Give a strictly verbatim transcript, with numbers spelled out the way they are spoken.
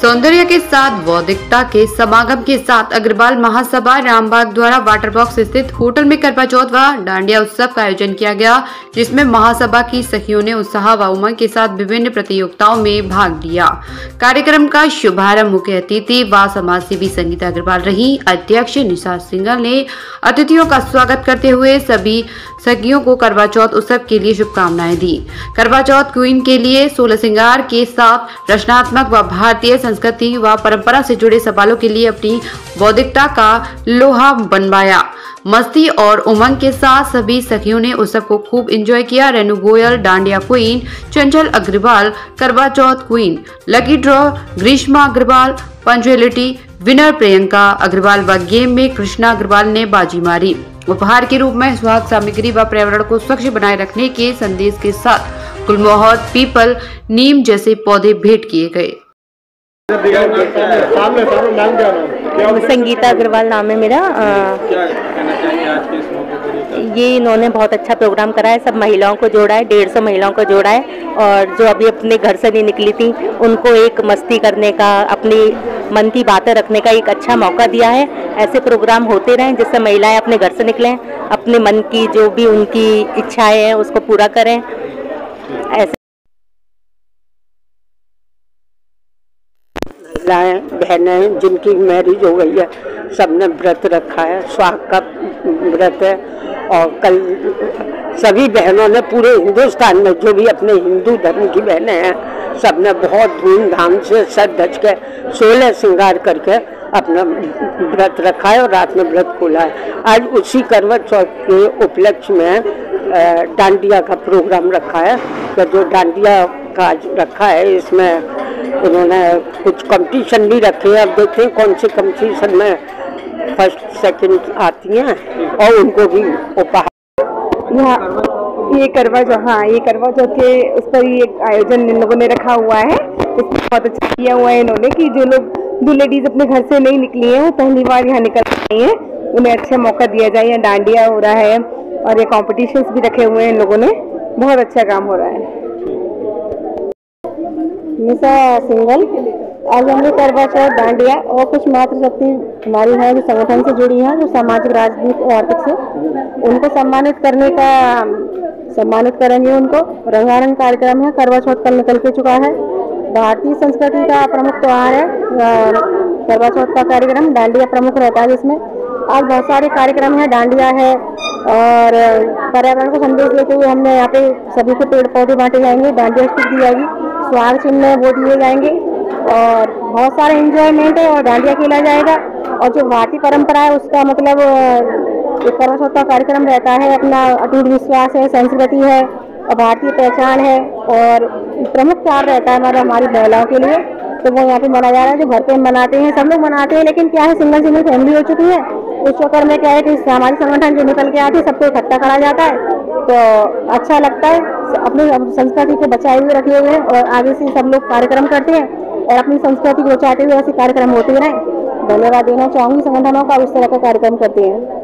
सौंदर्य के साथ बौद्धिकता के समागम के साथ अग्रवाल महासभा रामबाग द्वारा वाटर बॉक्स स्थित होटल में करवा चौथ व डांडिया उत्सव का आयोजन किया गया, जिसमें महासभा की सखियों ने उत्साह व उमंग के साथ विभिन्न प्रतियोगिताओं में भाग लिया। कार्यक्रम का शुभारंभ मुख्य अतिथि व समाजसेवी संगीता अग्रवाल रही। अध्यक्ष निशा सिंघल ने अतिथियों का स्वागत करते हुए सभी सखियों को करवा चौथ उत्सव के लिए शुभकामनाएं दी। करवा चौथ क्वीन के लिए सोलह श्रृंगार के साथ रचनात्मक व भारतीय संस्कृति व परंपरा से जुड़े सवालों के लिए अपनी बौद्धिकता का लोहा बनवाया। मस्ती और उमंग के साथ सभी सखियों ने उत्सव को खूब एंजॉय किया। Renu Goyal dandiya queen, Chanchal Agarwal Karva Chauth queen, lucky draw Grishma Agarwal, punctuality winner Priyanka Agarwal व गेम में कृष्णा अग्रवाल ने बाजी मारी। उपहार के रूप में स्वास्थ्य सामग्री व पर्यावरण को स्वच्छ बनाए रखने के संदेश के साथ गुलमोहर, पीपल, नीम जैसे पौधे भेंट किए गए। संगीता अग्रवाल नाम है मेरा। ये इन्होंने बहुत अच्छा प्रोग्राम करा है, सब महिलाओं को जोड़ा है, डेढ़ सौ महिलाओं को जोड़ा है और जो अभी अपने घर से नहीं निकली थी उनको एक मस्ती करने का, अपनी मन की बातें रखने का एक अच्छा मौका दिया है। ऐसे प्रोग्राम होते रहें जिससे महिलाएं अपने घर से निकलें, अपने मन की जो भी उनकी इच्छाएं हैं उसको पूरा करें। ऐसे महिलाएं बहनें जिनकी मैरिज हो गई है सबने व्रत रखा है, स्वाग का व्रत है। और कल सभी बहनों ने पूरे हिंदुस्तान में जो भी अपने हिंदू धर्म की बहनें हैं सबने बहुत धूमधाम से सज धज के सोलह श्रृंगार करके अपना व्रत रखा है और रात में व्रत खोला है। आज उसी करवा चौथ के उपलक्ष्य में डांडिया का प्रोग्राम रखा है। तो जो डांडिया का रखा है इसमें उन्होंने कुछ कंपटीशन भी रखे हैं। अब देखें कौन से कंपटीशन में फर्स्ट सेकंड आती हैं और उनको भी उपहार। ये करवा चौथ, हाँ ये करवा चौथ के उस पर ही एक आयोजन इन लोगों ने रखा हुआ है। इसमें बहुत अच्छा किया हुआ है इन्होंने कि जो लोग जो लेडीज अपने घर से नहीं निकली हैं वो पहली बार यहाँ निकल रही हैं, उन्हें अच्छा मौका दिया जाए। यहाँ डांडिया हो रहा है और ये कॉम्पिटिशन्स भी रखे हुए हैं इन लोगों ने, बहुत अच्छा काम हो रहा है। निशा सिंघल, आज हमने करवा चौथ, डांडिया और कुछ मातृशक्ति हमारी है जो संगठन से जुड़ी हैं, जो सामाजिक, राजनीतिक और आर्थिक से, उनको सम्मानित करने का सम्मानित करेंगे उनको। रंगारंग कार्यक्रम है। करवा चौथ कल निकल के चुका है। भारतीय संस्कृति का प्रमुख त्योहार है करवा चौथ का कार्यक्रम। डांडिया प्रमुख रहता है जिसमें आज बहुत सारे कार्यक्रम हैं। डांडिया है और पर्यावरण को संदेश देते हुए हमने यहाँ पे सभी को पेड़ पौधे बांटे जाएंगे, डांडिया स्टिक दी जाएगी, स्वाग चिन्ह वो दिए जाएंगे और बहुत सारे एंजॉयमेंट है और डांडिया खेला जाएगा। और जो भारतीय परंपरा है उसका मतलब एक करवा चौथ का कार्यक्रम रहता है, अपना अटूट विश्वास है, संस्कृति है और भारतीय पहचान है और प्रमुख त्योहार रहता है हमारा हमारी महिलाओं के लिए। तो वो यहाँ पे मनाया जा रहा है। जो घर पे मनाते हैं सब लोग मनाते हैं, लेकिन क्या है सिंगल सिंगल फैमिली हो चुकी है, उस चक्कर में क्या है कि सामाजिक संगठन जो निकल के आते हैं सबको इकट्ठा करा जाता है। तो अच्छा लगता है, अपनी संस्कृति को बचाए हुए रखे हुए हैं और आगे से सब लोग कार्यक्रम करते हैं और अपनी संस्कृति को बचाते हुए ऐसे कार्यक्रम होते रहें। धन्यवाद देना चाहूँगी संगठनों का, इस तरह का कार्यक्रम करते हैं।